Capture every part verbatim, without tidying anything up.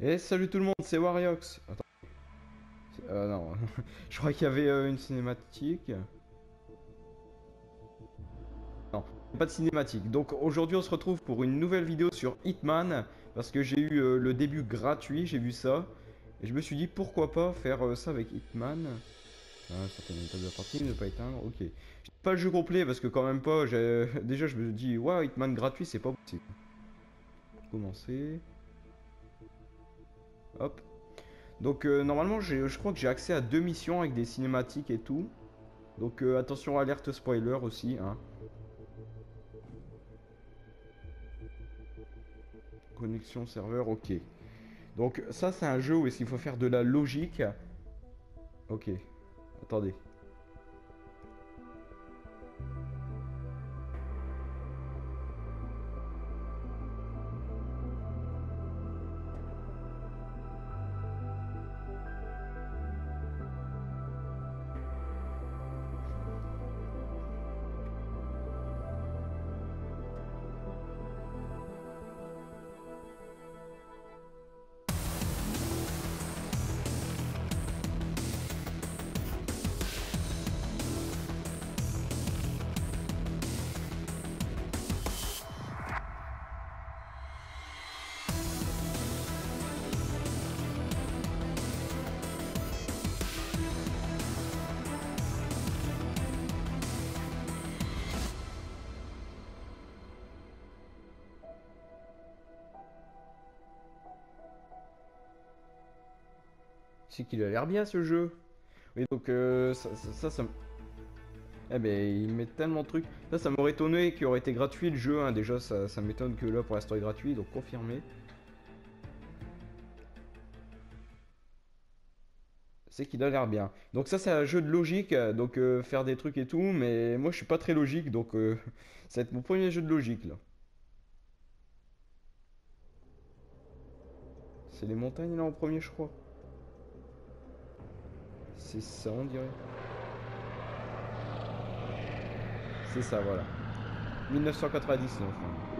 Et salut tout le monde, c'est Wariox. Attends. Euh, non, je crois qu'il y avait euh, une cinématique. Non, pas de cinématique. Donc aujourd'hui on se retrouve pour une nouvelle vidéo sur Hitman. Parce que j'ai eu euh, le début gratuit, j'ai vu ça. Et je me suis dit pourquoi pas faire euh, ça avec Hitman. Ah, certaines méthodes de partie, ne pas éteindre, ok. Je pas le jeu complet parce que quand même pas, j'ai- déjà je me dis, waouh, Hitman gratuit, c'est pas possible. Commencer. Hop. Donc euh, normalement, j'ai- je crois que j'ai accès à deux missions avec des cinématiques et tout. Donc euh, attention, alerte spoiler aussi, hein. Connexion serveur, ok. Donc ça c'est un jeu où est-ce qu'il faut faire de la logique. Ok, attendez. C'est qu'il a l'air bien ce jeu. Oui, donc euh, ça, ça, ça, ça me- Eh ben, il met tellement de trucs. Ça, ça m'aurait étonné qu'il aurait été gratuit le jeu, hein. Déjà, ça, ça m'étonne que là, pour l'instant, il est gratuit, donc confirmé. C'est qu'il a l'air bien. Donc ça, c'est un jeu de logique, euh, donc euh, faire des trucs et tout, mais moi, je suis pas très logique, donc euh, ça va être mon premier jeu de logique, là. C'est les montagnes, là, en premier, je crois. C'est ça, on dirait. C'est ça, voilà. mille neuf cent quatre-vingt-dix-neuf. Hein.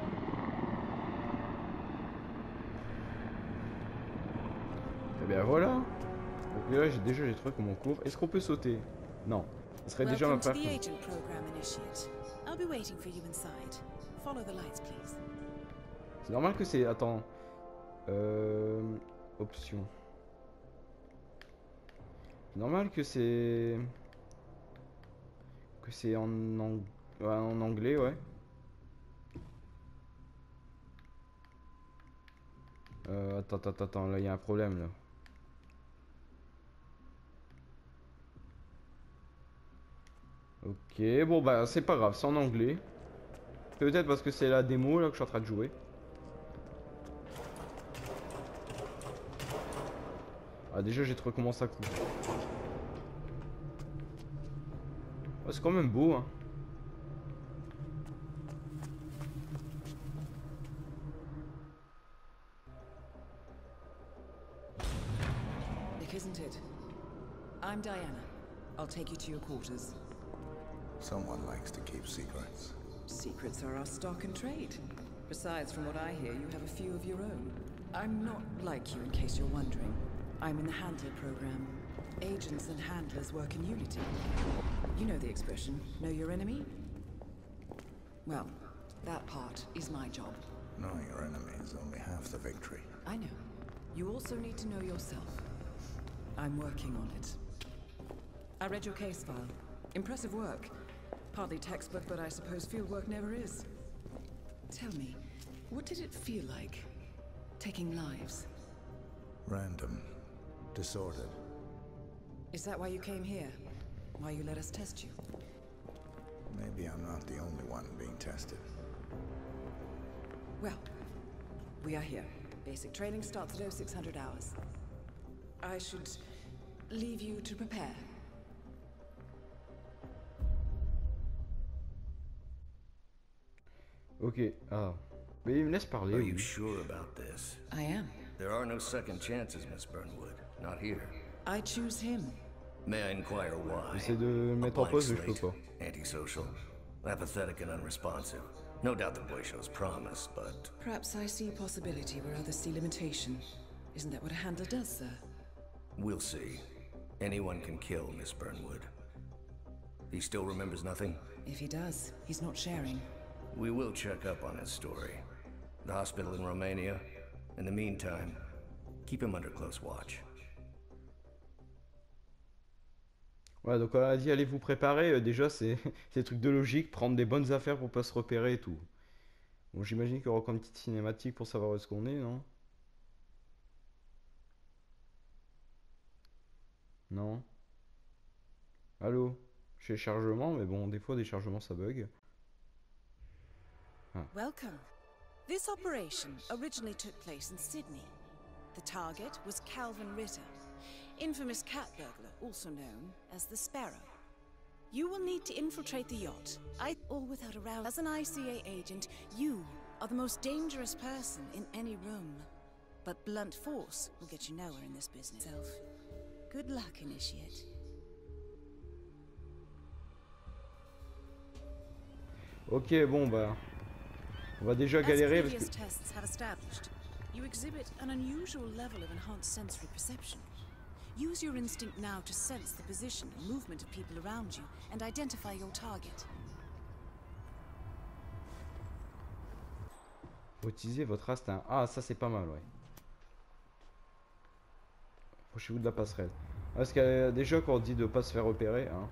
Et bien voilà. Donc là, j'ai déjà j'ai trouvé comme mon cours. Est-ce qu'on peut sauter? Non. Ce serait déjà ma Welcome to première the chose. agent program, Initiate. I'll be waiting for you inside. Follow the lights, please. C'est normal que c'est... Attends. Euh... Option. C'est normal que c'est... Que c'est en, ang... ouais, en anglais, ouais. Euh, attends, attends, attends, là, il y a un problème, là. Ok, bon, bah, c'est pas grave, c'est en anglais. Peut-être parce que c'est la démo, là, que je suis en train de jouer. Ah, déjà, j'ai trouvé comment ça coûte. Oh, c'est quand même beau, hein. Nick, isn't it? I'm Diana. I'll take you to your quarters. Someone likes to keep secrets. Secrets are our stock and trade. Besides, from what I hear, you have a few of your own. I'm not like you, in case you're wondering. I'm in the Handler program. Agents and handlers work in unity. You know the expression, know your enemy? Well, that part is my job. Knowing your enemy is only half the victory. I know. You also need to know yourself. I'm working on it. I read your case file. Impressive work. Partly textbook, but I suppose fieldwork never is. Tell me, what did it feel like, taking lives? Random. Disordered. Is that why you came here? Why you let us test you? Maybe I'm not the only one being tested. Well, we are here. Basic training starts at oh six hundred hours. I should leave you to prepare. Ok, ah. Mais il me laisse parler. Are Oui. you sure about this? I am. There are no second chances, Miss Burnwood. Not here. I choose him. May I inquire why? J'essaie de me A mettre en blank pause, mais je peux slate, pas. antisocial, apathetic and unresponsive. No doubt the boy shows promise, but Perhaps I see possibility where others see limitation. Isn't that what a handler does, sir? We'll see. Anyone can kill Miss Burnwood. He still remembers nothing? If he does, he's not sharing. We will check up on his story. The hospital in Romania. In the meantime, keep him under close watch. Ouais, donc on a dit allez vous préparer. Euh, déjà, c'est des trucs de logique, prendre des bonnes affaires pour pas se repérer et tout. Bon, j'imagine qu'il y aura encore une petite cinématique pour savoir où est-ce qu'on est, non? Non. Allô? Chez chargement, mais bon, des fois des chargements ça bug. Ah. Welcome. This operation originally took place in Sydney. The target was Calvin Ritter, infamous cat burglar, also known as the Sparrow. You will need to infiltrate the yacht, I all without a row. As an I C A agent, you are the most dangerous person in any room. But blunt force will get you nowhere in this business. Good luck, Initiate. Ok, bon bah, on va déjà galérer parce que... tests have established, you exhibit an unusual level of enhanced sensory perception. Use your instinct now to sense the position and movement of people around you and identify your target. Faut utiliser votre instinct. Ah, ça c'est pas mal, ouais. Approchez-vous de la passerelle. Parce que déjà quand on dit de pas se faire repérer, hein.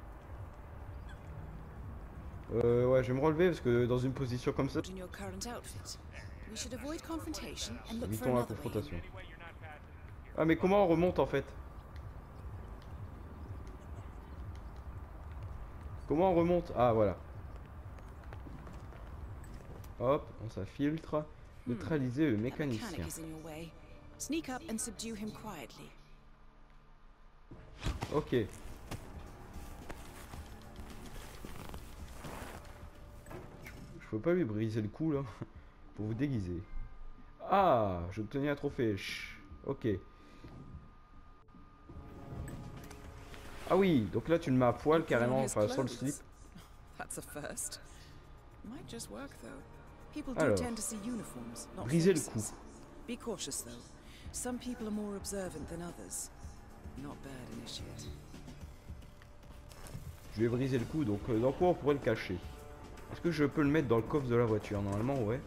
Euh, ouais, je vais me relever parce que dans une position comme ça, évitons la confrontation. Ah, mais comment on remonte en fait? Comment on remonte? Ah, voilà. Hop, on s'infiltre. Neutraliser le mécanicien. Ok. Je peux pas lui briser le cou là pour vous déguiser. Ah, j'ai obtenu un trophée. Chut. Ok. Ah oui, donc là tu le mets à poil carrément, enfin sans le slip. Alors, briser le cou. Be cautious though. Some people are more observant than others. Not bad, Initiate. Je vais briser le cou, donc euh, dans quoi on pourrait le cacher? Est-ce que je peux le mettre dans le coffre de la voiture? Normalement, ouais.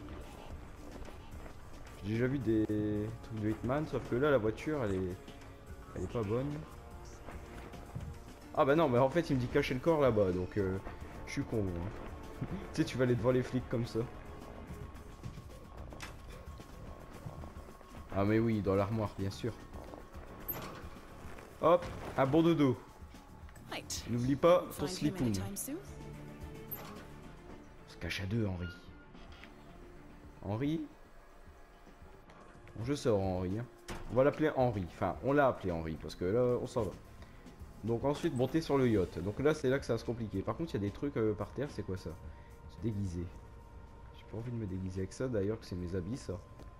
J'ai déjà vu des trucs de Hitman, sauf que là, la voiture, elle est, elle est pas bonne. Ah bah non, mais en fait, il me dit cacher le corps là-bas, donc euh, je suis con. Hein. Tu sais, tu vas aller devant les flics comme ça. Ah mais oui, dans l'armoire, bien sûr. Hop, un bon dodo. N'oublie pas ton slipoun. On se cache à deux, Henri. Henri. Bon, je sors Henri. Hein. On va l'appeler Henri. Enfin, on l'a appelé Henri parce que là, on s'en va. Donc ensuite, monter sur le yacht. Donc là, c'est là que ça va se compliquer. Par contre, il y a des trucs euh, par terre. C'est quoi ça? Se déguiser. J'ai pas envie de me déguiser avec ça. D'ailleurs, que c'est mes habits, ça.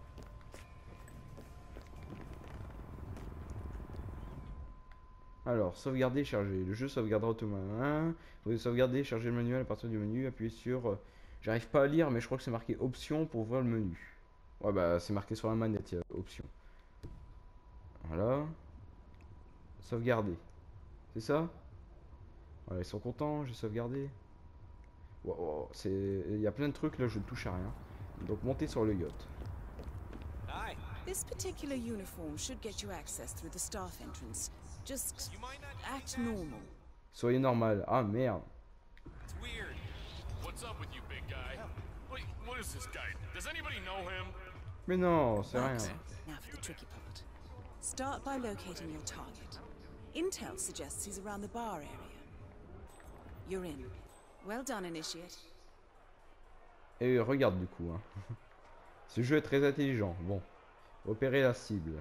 Alors, sauvegarder, charger. Le jeu sauvegardera automatiquement. Vous pouvez sauvegarder, charger le manuel à partir du menu. Appuyez sur... Euh, J'arrive pas à lire, mais je crois que c'est marqué option pour ouvrir le menu. Ouais, bah, c'est marqué sur la manette, il y a option. Voilà. Sauvegarder. C'est ça? Voilà, ils sont contents, j'ai sauvegardé. Wow, wow, c'est... Il y a plein de trucs, là, je ne touche à rien. Donc, monter sur le yacht. This particular uniform should get you access through the staff entrance. Just act normal. Soyez normal. Ah merde. It's weird. What's up with you, big guy? Wait, what is this guy? Does anybody know him? Mais non, c'est rien. Now for the tricky part. Start by locating your target. Intel suggests he's around the bar area. You're in. Well done, Initiate. Et regarde du coup. Hein. Ce jeu est très intelligent. Bon. Opérer la cible.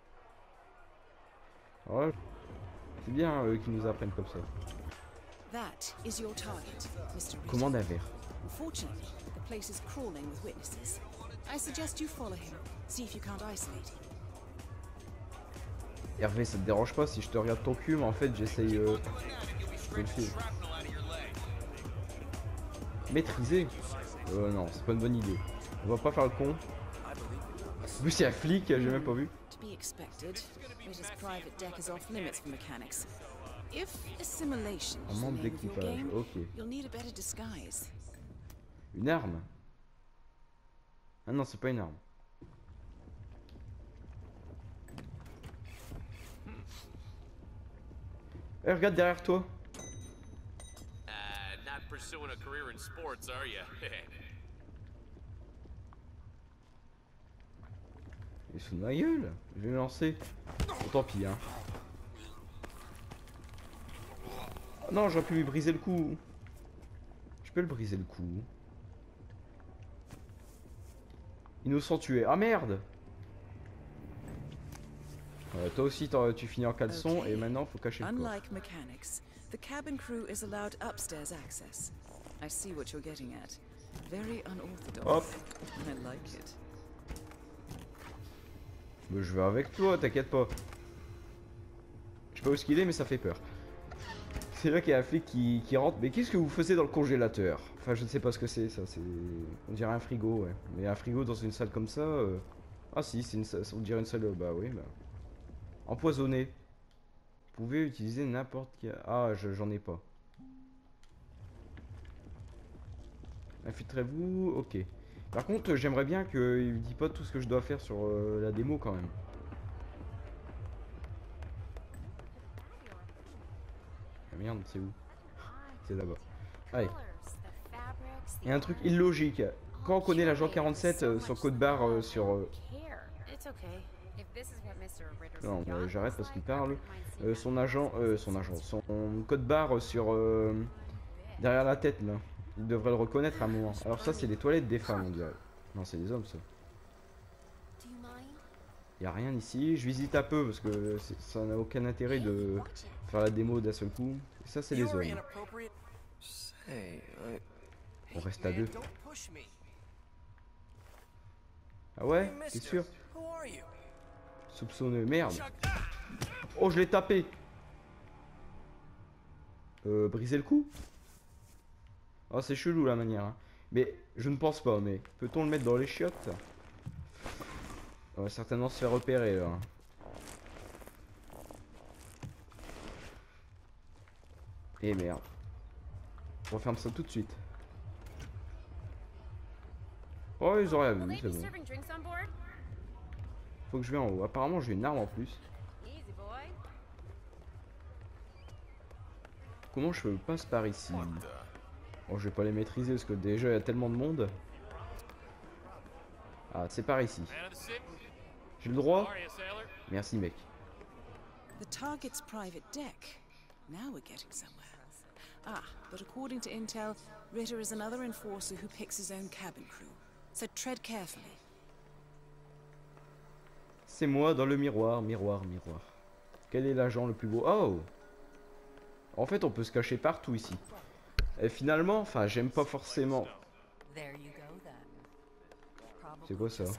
Ouais. C'est bien eux qui nous apprennent comme ça. That is your target, Mister Ritter. Commande à verre. Unfortunately, the place is crawling with witnesses. I suggest you follow him. See if you can't isolate him. Hervé, ça te dérange pas si je te regarde ton cul, mais en fait j'essaye euh, de le faire. Maîtriser. Euh non, c'est pas une bonne idée. On va pas faire le con. En plus il y a un flic, j'ai même pas vu. To to be expected. Ritter's private deck is off limits for mechanics. If assimilation Un is the membre name of your d'équipage, game, ok. you'll need a better disguise. Une arme? Ah non, c'est pas une arme. Eh, regarde derrière toi. Uh, not pursuing a career in sports, are you? Il est sous ma gueule. Je vais me lancer. Bon, tant pis, hein. Oh non, j'aurais pu lui briser le cou. Je peux le briser le cou. Innocent tué. Ah merde. Ouais, toi aussi, tu finis en caleçon Okay. et maintenant, faut cacher le corps. Unlike mechanics, the cabin crew is allowed upstairs access. I see what you're getting at. Very unorthodox. Hop. I like it. Mais je vais avec toi, t'inquiète pas. Je sais pas où ce qu'il est, mais ça fait peur. C'est là qu'il y a un flic qui, qui rentre. Mais qu'est-ce que vous faisiez dans le congélateur? Enfin, je ne sais pas ce que c'est, ça. C'est, on dirait un frigo, ouais. Mais un frigo dans une salle comme ça. Euh... Ah si, c'est une salle. On dirait une salle. Bah oui, bah. Empoisonné. Vous pouvez utiliser n'importe quel. Ah, je- j'en ai pas. Infiltrez-vous. Ok. Par contre, j'aimerais bien qu'il me dise pas tout ce que je dois faire sur euh, la démo quand même. Ah merde, c'est où? C'est là-bas. Allez. Il y a un truc illogique. Quand on connaît l'agent quarante-sept, euh, son code barre euh, sur... euh, Non, euh, j'arrête parce qu'il parle. Euh, son agent... Euh, son agent... Son code barre sur... euh, derrière la tête, là. Il devrait le reconnaître à un moment. Alors ça, c'est les toilettes des femmes, on dirait. Non, c'est des hommes, ça. Il n'y a rien ici. Je visite un peu parce que c'est- ça n'a aucun intérêt de faire la démo d'un seul coup. Et ça, c'est les hommes. Hey, I... On reste à deux. Don't push me. Ah ouais? Hey, T'es mister, sûr? Who are you? Soupçonneux. Merde. Oh, je l'ai tapé. Euh, briser le cou? Oh, c'est chelou la manière. Hein. Mais je ne pense pas. Mais peut-on le mettre dans les chiottes? On va certainement se faire repérer là. Et merde. On referme ça tout de suite. Oh, ils auraient vu, c'est bon. Faut que je vais en haut. Apparemment, j'ai une arme en plus. Comment je passe par ici? Oh, je vais pas les maîtriser parce que déjà il y a tellement de monde. Ah, c'est par ici. Man of the city? J'ai le droit? How are you, sailor? Merci, mec. The target's private deck. Now we're getting somewhere. Ah, but according to intel, Ritter is another enforcer who picks his own cabin crew. So tread carefully. C'est moi dans le miroir, miroir, miroir. Quel est l'agent le plus beau? Oh! En fait, on peut se cacher partout ici. Et finalement, enfin, j'aime pas forcément. C'est quoi ça?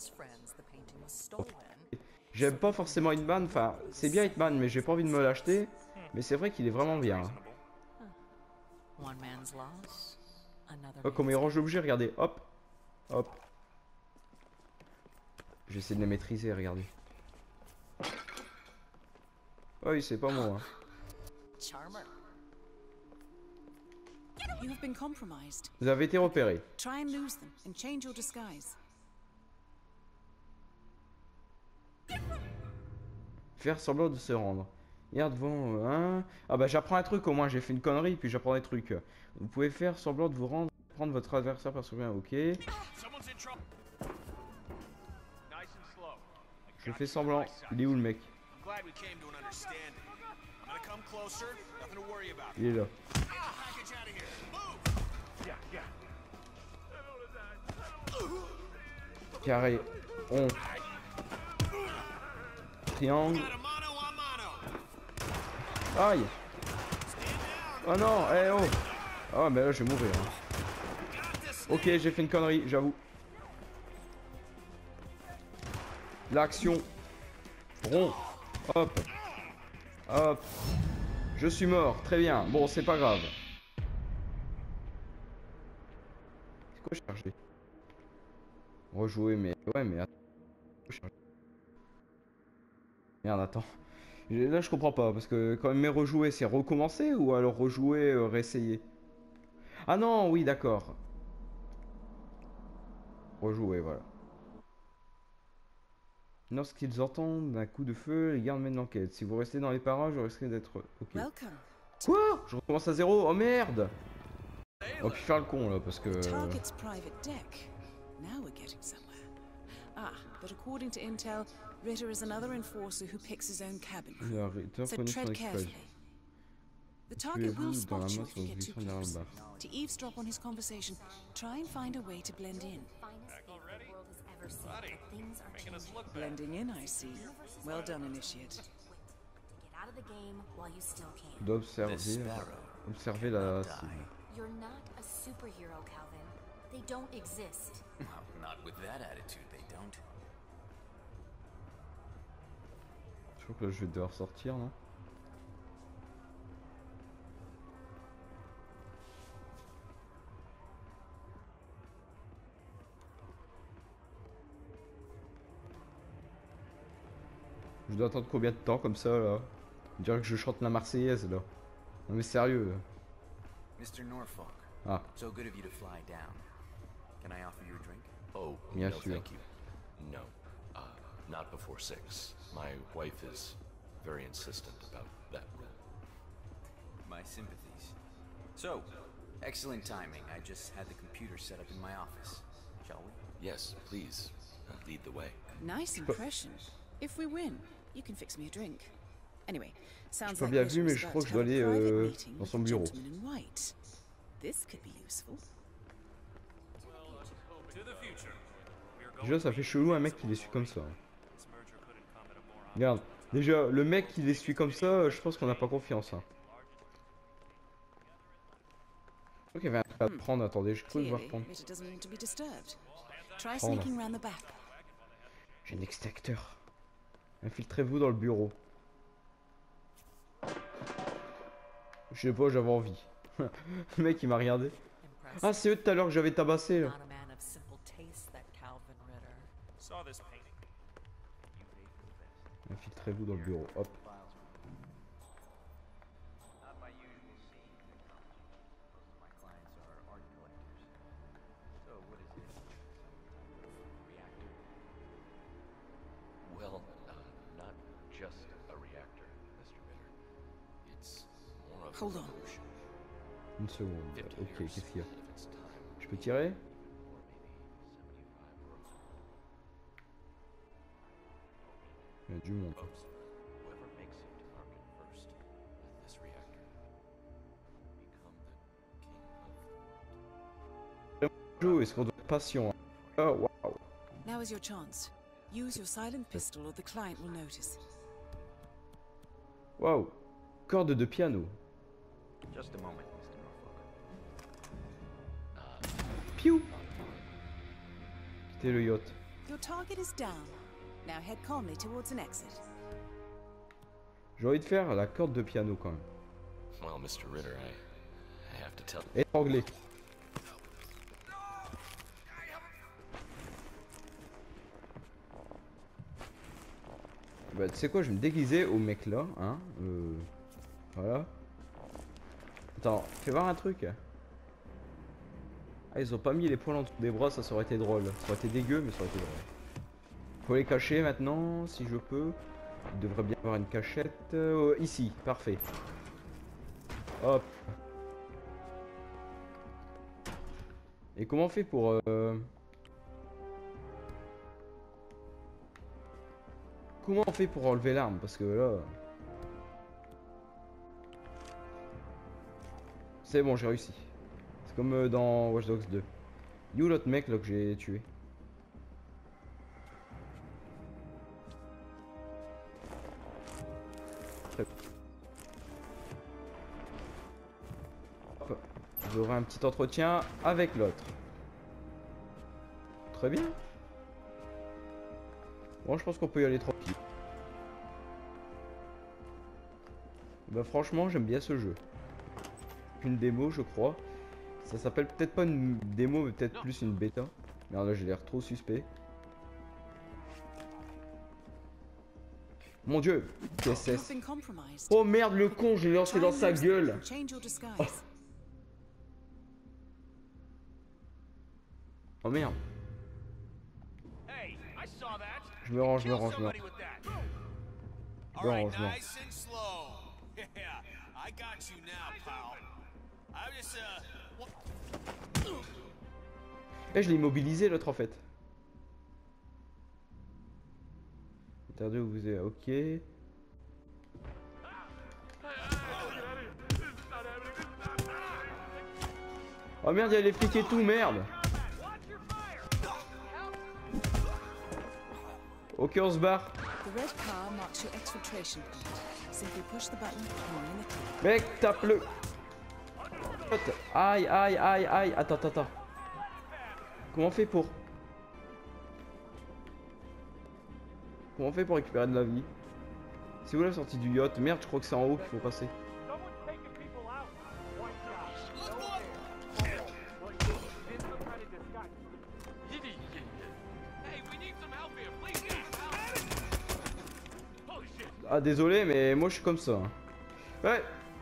J'aime pas forcément Hitman, enfin, c'est bien Hitman, mais j'ai pas envie de me l'acheter. Mais c'est vrai qu'il est vraiment bien. Hein. Oh, comment il range l'objet, regardez, hop, hop. J'essaie de les maîtriser, regardez. Oh oui, c'est pas moi. Hein. You have been compromised. Vous avez été repéré. Try and lose them and change your disguise. Faire semblant de se rendre. Hier devant un... Ah bah j'apprends un truc, au moins j'ai fait une connerie, puis j'apprends des trucs. Vous pouvez faire semblant de vous rendre, prendre votre adversaire par souverain, ok. Someone's in trouble. Nice and slow. Je fais semblant. Il est où le mec? Glad we came to an understanding. I'm gonna come closer, nothing to worry about. Il est là. Package out of here. Move! Carré, rond, triangle. Got a mano a mano. Aïe. Oh non, eh oh. Oh mais là je vais mourir. Hein. Ok, j'ai fait une connerie, j'avoue. L'action. Rond. Hop. Hop. Je suis mort, très bien. Bon, c'est pas grave. C'est quoi charger? Rejouer, mais... Ouais, mais... attends. Merde, attends. Là, je comprends pas, parce que quand même rejouer, c'est recommencer ou alors rejouer, euh, réessayer? Ah non, oui, d'accord. Rejouer, voilà. Lorsqu'ils entendent un coup de feu, les gardes mènent l'enquête. Si vous restez dans les parages, vous risquez d'être... Ok. Welcome. Quoi? Je recommence à zéro? Oh merde! On va plus faire le con là, parce que... Target's private deck. Now we're getting somewhere. Ah, but according to intel, Ritter is another enforcer who picks his own cabin crew. Le Ritter So connaît son tread équipage. carefully. The target will Tuez-vous dans la spot you masse if you en get too glissant derrière le close. bar. To eavesdrop on his conversation, try and find a way to blend in. Finest thing the world has ever seen, but things are Making us changing. look bad. Blending in, I see. Well done, initiate. Quick to get out of the game while you still Tu can. dois observer, observer la cible. You're not a superhero, Calvin. They don't exist. Well, not with that attitude, they don't. Je crois que là, je vais devoir sortir, non? Je dois attendre combien de temps comme ça là? On dirait que je chante la Marseillaise là. Non mais sérieux. Mister Norfolk. Ah. So good of you to fly down. Can I offer you a drink? Oh, Bien no, sûr. thank you. No, uh, not before six. My wife is very insistent about that rule. My sympathies. So, excellent timing. I just had the computer set up in my office. Shall we? Yes, please, uh, lead the way. Nice impression. If we win, you can fix me a drink. Anyway, sounds pas like bien Ritter vu, mais is je about crois to que je dois have a aller, private euh, meeting dans with son the bureau. gentleman in white. This could be useful. To the future. We are going Déjà ça fait chelou un mec qui les suit comme ça. Regarde, déjà le mec qui les suit comme ça, je pense qu'on n'a pas confiance. Hein. Je crois qu'il y avait un truc à prendre, attendez, je crois que je vais Clearly, reprendre. Ritter doesn't want to be disturbed. Try Prendre. sneaking round the back. J'ai un extracteur. Infiltrez-vous dans le bureau. Je sais pas, j'avais envie. Le mec il m'a regardé. Ah c'est eux tout à l'heure que j'avais tabassé là. Not a man of simple taste, that Calvin Ritter. Saw this painting. Infiltrez-vous dans le bureau, hop. Not my usual scene at Comic Con. Most of my clients are art collectors. So, what is this? Reactor? Well, uh, not just a reactor, Mister Ritter. It's more of Hold a on. revolution. Une seconde. fifty Ok, years qu'est-ce qu'il y a? ahead of its time. Je peux tirer? Or maybe seventy-five or Il y a du monde. Folks, whoever makes it to market first with this reactor will become the king of the world. Joe, est-ce qu'on doit être patient? Oh waouh. Now is your chance. Use your silent pistol or the client will notice. Waouh. Corde de piano. Just a moment, Mister Norfolk. Piou. C'était le yacht. Your target is down. Now head calmly towards an exit. J'ai envie de faire la corde de piano quand même. Well, Mister Ritter, I, I have to tell Étranglé. Bah tu sais quoi, je vais me déguiser au mec là, hein. Euh, voilà. Attends, fais voir un truc. Ah ils ont pas mis les poils en dessous des bras, ça, ça aurait été drôle. Ça aurait été dégueu mais ça aurait été drôle. Faut les cacher maintenant, si je peux. Il devrait bien avoir une cachette. Euh, ici, parfait. Hop. Et comment on fait pour... Euh... Comment on fait pour enlever l'arme? Parce que là... C'est bon, j'ai réussi. C'est comme euh, dans Watch Dogs deux. You l'autre mec là que j'ai tué. Hop. J'aurai un petit entretien avec l'autre. Très bien. Bon, je pense qu'on peut y aller tranquille. Bah franchement, j'aime bien ce jeu. Une démo, je crois. Ça s'appelle peut-être pas une démo, mais peut-être plus une bêta. Merde, là j'ai l'air trop suspect. Mon dieu, T S You've S. been compromised. Oh merde, le con, je l'ai lancé dans sa gueule. Change your disguise. Oh. Oh merde. Hey, I saw that. Je me range, je me range, je me range. Somebody with that. Je All me right, range, je me range. nice and slow. Yeah, I got you now, pal. I just uh. wa- Eh, je l'ai immobilisé l'autre en fait. Interdit où vous êtes. Ok. Oh merde, il y a les flics et tout, merde. Ok, on se barre. The red car marks your exfiltration point. Simply push the button and you're in the clear. Mec, tape-le. Aïe, aïe, aïe, aïe. Attends, attends, attends. Comment on fait pour... Comment on fait pour récupérer de la vie? C'est où la sortie du yacht? Merde, je crois que c'est en haut qu'il faut passer. Ah désolé, mais moi je suis comme ça. hein. Ouais.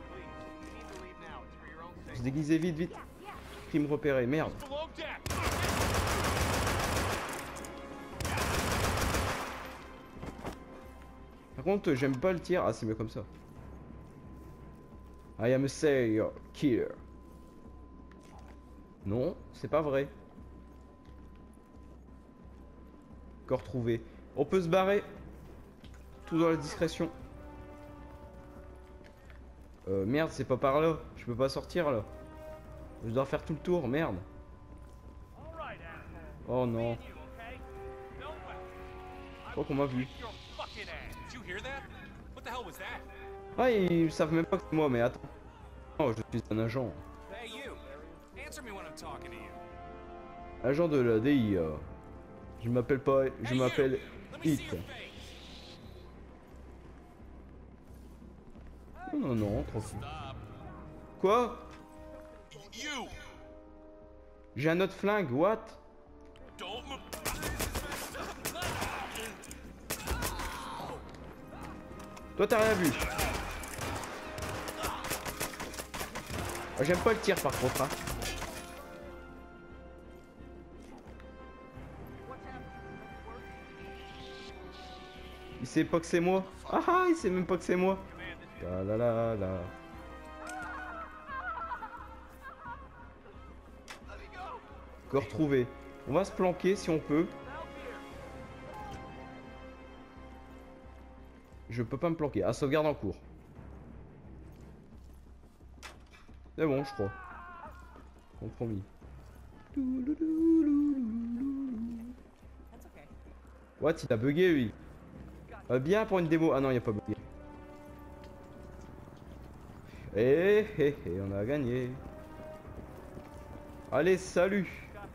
Se déguiser vite, vite. Crime repéré, merde. Par contre, j'aime pas le tir. Ah, c'est mieux comme ça. I am a serial killer. Non, c'est pas vrai. Corps trouvé. On peut se barrer. Tout dans la discrétion. Euh, merde, c'est pas par là. Je peux pas sortir là. Je dois faire tout le tour, merde. Oh non. Je crois qu'on m'a vu. Ah, ils savent même pas que c'est moi, mais attends. Oh, je suis un agent. Agent de la D I A. Je m'appelle pas... Je m'appelle Hit. Non, non, non, tranquille. Quoi? J'ai un autre flingue, what? Toi t'as rien vu. Ah, j'aime pas le tir par contre hein. Il sait pas que c'est moi. Ah ah, il sait même pas que c'est moi. La la la la. Corps trouvé. On va se planquer si on peut. Je peux pas me planquer. Ah, sauvegarde en cours. C'est bon, je crois. Compromis. What, il a bugué lui. Euh, bien pour une démo. Ah non, il a pas bugué. Eh, eh, eh, on a gagné. Allez, salut.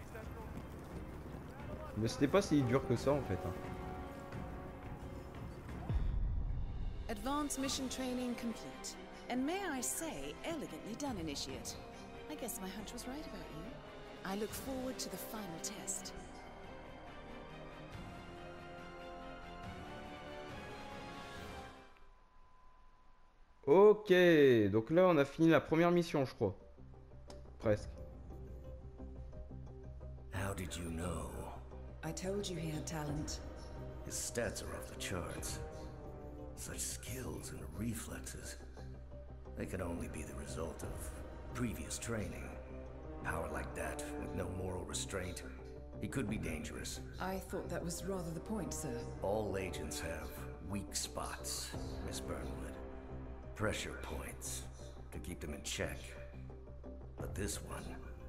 Mais c'était pas si dur que ça en fait. Hein. Advanced mission training complete. And may I say, elegantly done, Initiate. I guess my hunch was right about you. I look forward to the final test. Ok, donc là on a fini la première mission, je crois. Presque. How did you know? I told you he had talent. His stats are off the charts. Such skills and reflexes. They could only be the result of previous training. Power like that, with no moral restraint. He could be dangerous. I thought that was rather the point, sir. All agents have weak spots, Miss Burnwood. Pressure points to keep them in check. But this one...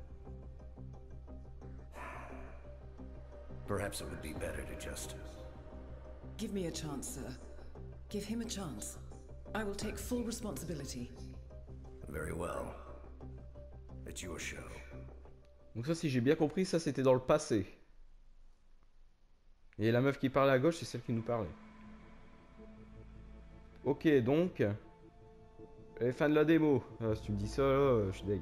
Perhaps it would be better to just... Give me a chance, sir. Give him a chance. I will take full responsibility. Very well. It's your show. Donc ça, si j'ai bien compris, ça c'était dans le passé. Et la meuf qui parlait à gauche, c'est celle qui nous parlait. Ok, donc... Et fin de la démo. Ah, si tu me dis ça, là, je suis deg.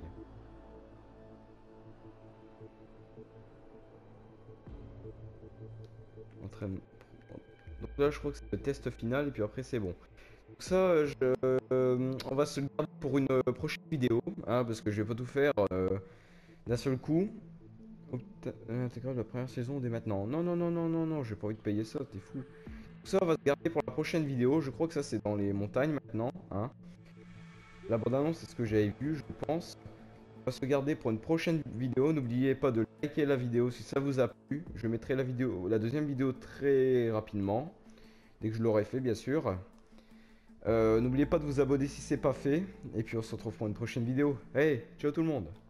Entraînement. Donc là, je crois que c'est le test final et puis après, c'est bon. Donc ça, je, euh, on va se le garder pour une euh, prochaine vidéo, hein, parce que je vais pas tout faire euh, d'un seul coup. Intégrale de la première saison dès maintenant. Non, non, non, non, non, non, j'ai pas envie de payer ça, t'es fou. Tout ça, on va se garder pour la prochaine vidéo. Je crois que ça, c'est dans les montagnes maintenant, hein. La bande-annonce, c'est ce que j'avais vu, je pense. On va se garder pour une prochaine vidéo. N'oubliez pas de liker la vidéo si ça vous a plu. Je mettrai la vidéo, la deuxième vidéo très rapidement, dès que je l'aurai fait, bien sûr. Euh, N'oubliez pas de vous abonner si c'est pas fait. Et puis on se retrouve pour une prochaine vidéo. Hey, ciao tout le monde!